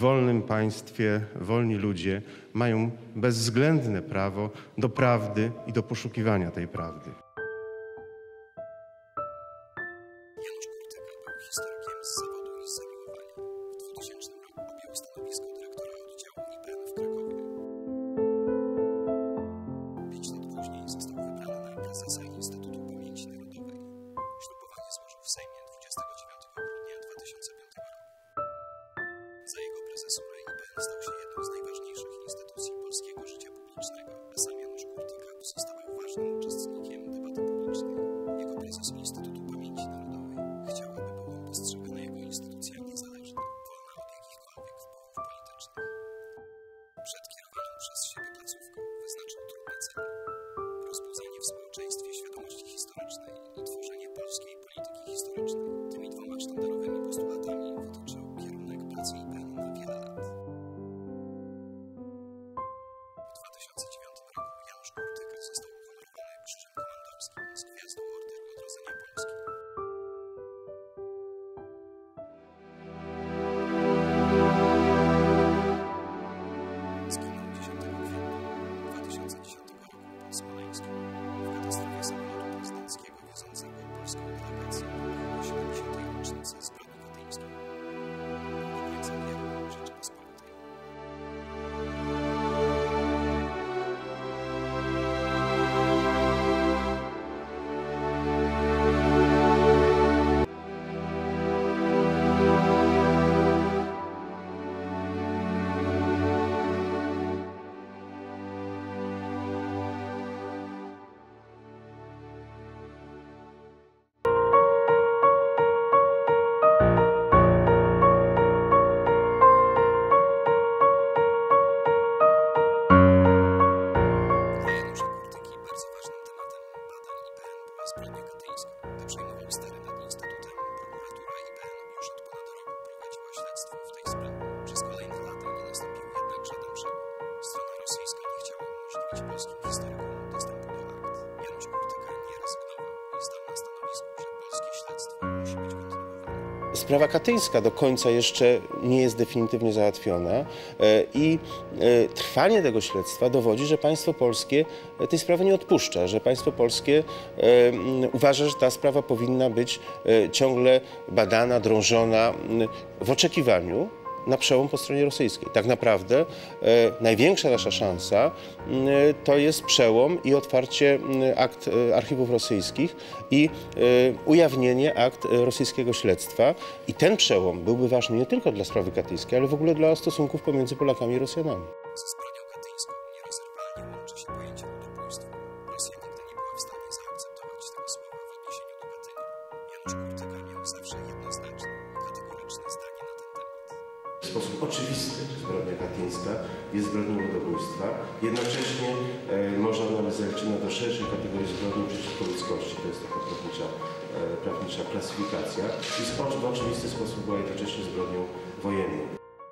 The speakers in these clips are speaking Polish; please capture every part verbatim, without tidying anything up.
W wolnym państwie wolni ludzie mają bezwzględne prawo do prawdy i do poszukiwania tej prawdy. Janusz Kurtyka był historykiem z zawodu i z zamiłowania. W dwutysięcznym roku objął stanowisko dyrektora oddziału I P N w Krakowie. Pięć lat później został wybrany na prezesa Instytutu Pamięci Narodowej. Ślubowanie złożył w Sejmie dwudziestego dziewiątego grudnia dwa tysiące piątego roku. Za jego prezesurę I P N stał się jedną z najważniejszych instytucji polskiego życia publicznego, a sam Janusz Kurtyka pozostawał ważnym uczestnikiem debaty publicznej. Jako prezes Instytutu Pamięci Narodowej chciał, aby był on postrzegany jako instytucja niezależna, wolna od jakichkolwiek wpływów politycznych. Przed kierowaną przez siebie placówką wyznaczył trudne cele: rozbudzanie w społeczeństwie świadomości historycznej i tworzenie polskiej polityki historycznej. Tymi dwoma sztandarowymi postulatami wytyczył kierunek pracy I P N na wiele lat. W dwa tysiące dziewiątym roku Janusz Kurtyka został uhonorowany Krzyżem Komandorskim z Gwiazdą Orderu Odrodzenia Polski. Zginął dziesiątego kwietnia dwa tysiące dziesiątego roku pod Smoleńskiem w katastrofie samolotu prezydenckiego wiozącego polską delegację do siedemdziesiątej rocznicy zbrodni katyńskiej. Był do końca wierny Rzeczypospolitej. Dla Janusza Kurtyki bardzo ważnym tematem badań I P N była zbrodnia katyńska. Gdy przejmował stery nad Instytutem, prokuratura I P N już od ponad roku prowadziła śledztwo w tej sprawie. Przez kolejne lata nie nastąpił jednak żaden przełom. Strona rosyjska nie chciała umożliwić polskim historykom dostępu do akt. Janusz Kurtyka nie rezygnował i stał na stanowisku, że polskie śledztwo musi być kontynuowane. Sprawa katyńska do końca jeszcze nie jest definitywnie załatwiona e, i e, trwanie tego śledztwa dowodzi, że państwo polskie tej sprawy nie odpuszcza, że państwo polskie e, uważa, że ta sprawa powinna być e, ciągle badana, drążona m, w oczekiwaniu na przełom po stronie rosyjskiej. Tak naprawdę e, największa nasza szansa e, to jest przełom i otwarcie e, akt e, archiwów rosyjskich i e, ujawnienie akt e, rosyjskiego śledztwa. I ten przełom byłby ważny nie tylko dla sprawy katyńskiej, ale w ogóle dla stosunków pomiędzy Polakami i Rosjanami. Ze zbrodnią katyńską nierozerwalnie łączy się pojęcie ludobójstwa. Rosja nigdy nie była w stanie zaakceptować tego słowa w odniesieniu do Katynia. Janusz Kurtyka miał zawsze jednoznaczne i kategoryczne zdanie na ten temat. W sposób oczywisty zbrodnia katyńska jest zbrodnią ludobójstwa. Jednocześnie e, można ona zaliczyć do szerszej kategorii zbrodni przeciwko ludzkości. To jest taka prawnicza, e, prawnicza klasyfikacja. I w oczywisty sposób była jednocześnie zbrodnią wojenną.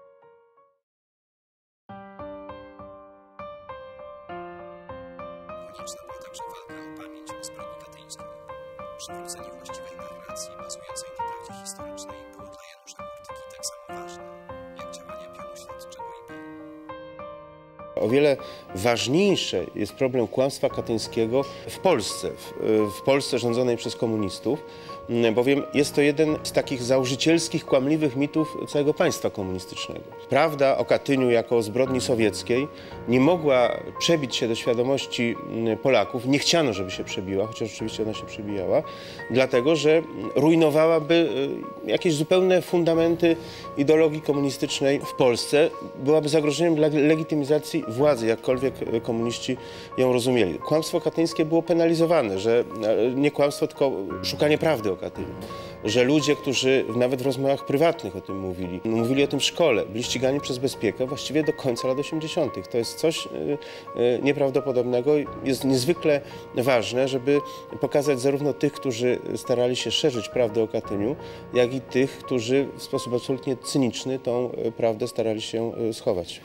Konieczna była także walka o pamięć o zbrodni katyńskiej. Przywrócenie właściwej narracji bazującej na prawdzie historycznej było dla Janusza Kurtyki tak samo ważne, jak działania pionu śledczego I P N. O wiele ważniejszy jest problem kłamstwa katyńskiego w Polsce, w, w Polsce rządzonej przez komunistów, bowiem jest to jeden z takich założycielskich, kłamliwych mitów całego państwa komunistycznego. Prawda o Katyniu jako o zbrodni sowieckiej nie mogła przebić się do świadomości Polaków, nie chciano, żeby się przebiła, chociaż oczywiście ona się przebijała, dlatego że rujnowałaby jakieś zupełne fundamenty ideologii komunistycznej w Polsce, byłaby zagrożeniem dla legitymizacji władzy, jakkolwiek komuniści ją rozumieli. Kłamstwo katyńskie było penalizowane, że nie kłamstwo, tylko szukanie prawdy o Katyniu. Że ludzie, którzy nawet w rozmowach prywatnych o tym mówili, mówili o tym w szkole, byli ścigani przez bezpiekę właściwie do końca lat osiemdziesiątych. To jest coś nieprawdopodobnego. Jest niezwykle ważne, żeby pokazać zarówno tych, którzy starali się szerzyć prawdę o Katyniu, jak i tych, którzy w sposób absolutnie cyniczny tą prawdę starali się schować.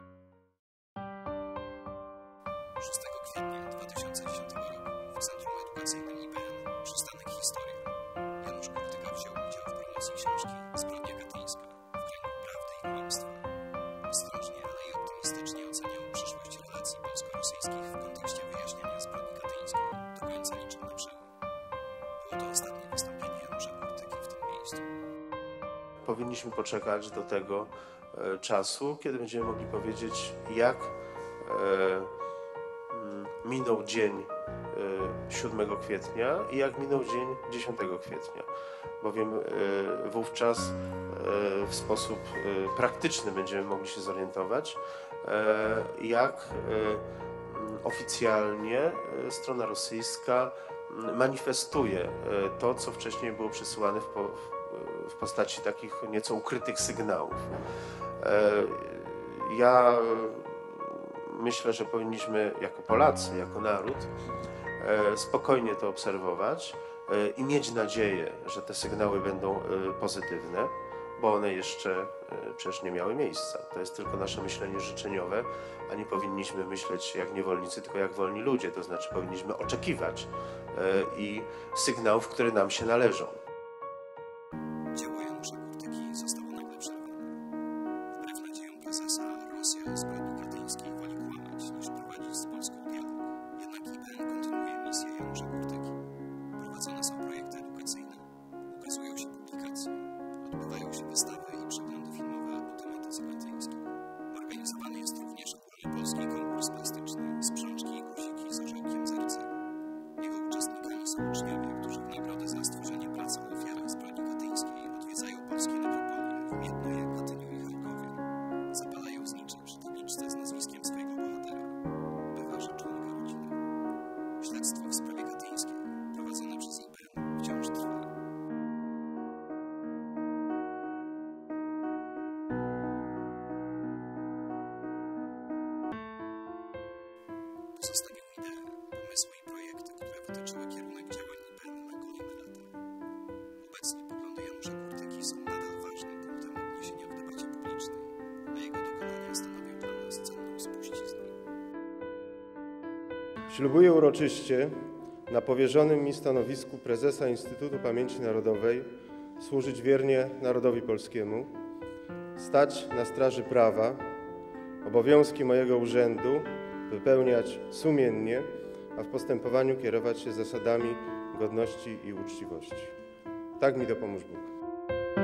szóstego kwietnia dwa tysiące dziesiątego roku w Centrum Edukacyjnym I P N Przystanek Historia Janusz Kurtyka wziął udział w promocji książki Zbrodnia katyńska w kręgu prawdy i kłamstwa. optymistycznie oceniał przyszłość relacji polsko-rosyjskich w kontekście wyjaśniania zbrodni katyńskiej. Do końca liczył na przełom. Było to ostatnie wystąpienie Janusza Kurtyki w tym miejscu. Powinniśmy poczekać do tego e, czasu, kiedy będziemy mogli powiedzieć, jak e, mm, minął dzień e, siódmego kwietnia i jak minął dzień dziesiątego kwietnia. Bowiem e, wówczas e, w sposób e, praktyczny będziemy mogli się zorientować, e, jak e, oficjalnie e, strona rosyjska manifestuje e, to, co wcześniej było przesyłane w, po, w postaci takich nieco ukrytych sygnałów. E, ja myślę, że powinniśmy jako Polacy, jako naród e, spokojnie to obserwować e, i mieć nadzieję, że te sygnały będą e, pozytywne, bo one jeszcze e, przecież nie miały miejsca. To jest tylko nasze myślenie życzeniowe, a nie powinniśmy myśleć jak niewolnicy, tylko jak wolni ludzie. To znaczy powinniśmy oczekiwać e, i sygnałów, które nam się należą. Dzieło Janusza Kurtyki zostało nagle przerwane. Wbrew nadziejom prezesa, Rosja zbrodni katyńskiej woli kłamać, niż prowadzić z Polską dialog. Jednak I B N kontynuuje misję Janusza Kurtyki. Prowadzone są projekty edukacyjne, ukazują się publikacje, odbywają się wystawy i przeglądy filmowe o tematyce katyńskiej. Organizowany jest również ogólnopolski konkurs plastyczny Sprzączki i guziki z orzełkiem zerce. Jego uczestnikami są uczniowie, którzy w nagrodę za stworzenie pracy o ofiarach zbrodni katyńskiej odwiedzają polskie nekropolie w Miednoje, Katyniu i Charkowie. Zapalają znicze przy tabliczce z nazwiskiem swojego bohatera. Bywa, że członka rodziny. Śledztwo w sprawie katyńskiej, prowadzone przez I B N, wciąż trwa. Pozostawił idee, pomysły i projekty, które wytyczyły kierunek działań I B N na kolejne lata. Obecnie poglądy Janusza Kurtyki są nadal ważnym punktem odniesienia w debacie publicznej, a jego dokonania stanowią dla nas cenną spuściznę. Ślubuję uroczyście na powierzonym mi stanowisku prezesa Instytutu Pamięci Narodowej służyć wiernie narodowi polskiemu, stać na straży prawa, obowiązki mojego urzędu wypełniać sumiennie, a w postępowaniu kierować się zasadami godności i uczciwości. Tak mi dopomóż Bóg.